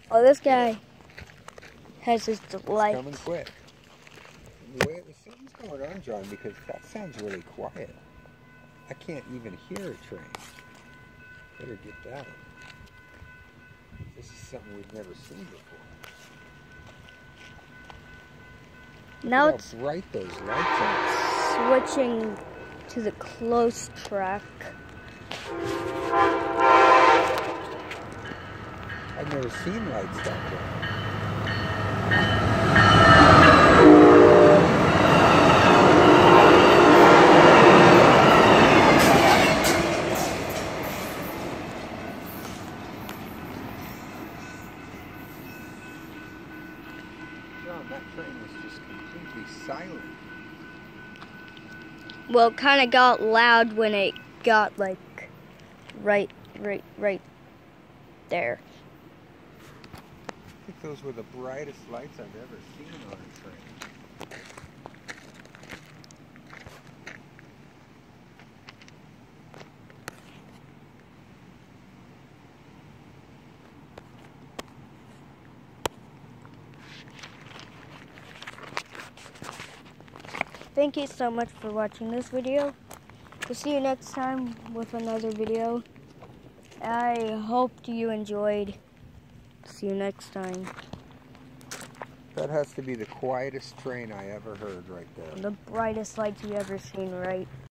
Oh, this guy has his It's light. coming quick. Wait, something's going on, John, because that sounds really quiet. I can't even hear a train. Better get that. This is something we've never seen before. Now Look it's how bright those lights are. switching to the close track. I've never seen lights that bright. John, that train was just completely silent. Well, it kind of got loud when it got like right there. I think those were the brightest lights I've ever seen on a train. Thank you so much for watching this video. We'll see you next time with another video. I hope you enjoyed. See you next time. That has to be the quietest train I ever heard right there. The brightest lights you ever seen, right?